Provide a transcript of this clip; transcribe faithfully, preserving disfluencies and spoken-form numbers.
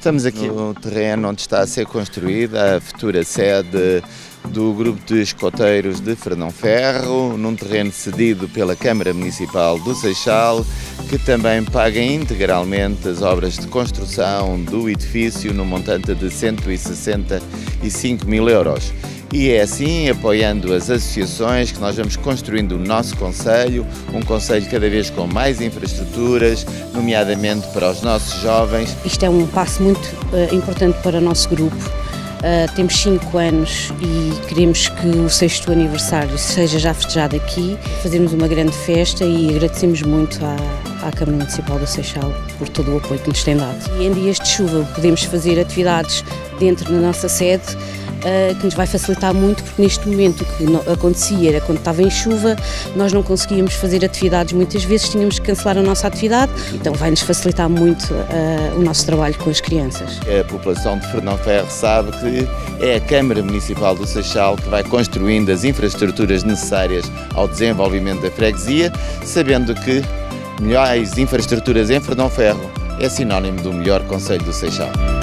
Estamos aqui no terreno onde está a ser construída a futura sede do Grupo de Escoteiros de Fernão Ferro, num terreno cedido pela Câmara Municipal do Seixal, que também paga integralmente as obras de construção do edifício no montante de cento e sessenta e cinco mil euros. E é assim, apoiando as associações, que nós vamos construindo o nosso concelho, um concelho cada vez com mais infraestruturas, nomeadamente para os nossos jovens. Isto é um passo muito uh, importante para o nosso grupo. Uh, temos cinco anos e queremos que o sexto aniversário seja já festejado aqui. Fazemos uma grande festa e agradecemos muito à, à Câmara Municipal do Seixal por todo o apoio que nos tem dado. E em dias de chuva podemos fazer atividades dentro da nossa sede, Uh, que nos vai facilitar muito, porque neste momento o que não, acontecia era quando estava em chuva, nós não conseguíamos fazer atividades, muitas vezes tínhamos que cancelar a nossa atividade, então vai-nos facilitar muito uh, o nosso trabalho com as crianças. A população de Fernão Ferro sabe que é a Câmara Municipal do Seixal que vai construindo as infraestruturas necessárias ao desenvolvimento da freguesia, sabendo que melhores infraestruturas em Fernão Ferro é sinónimo do melhor concelho do Seixal.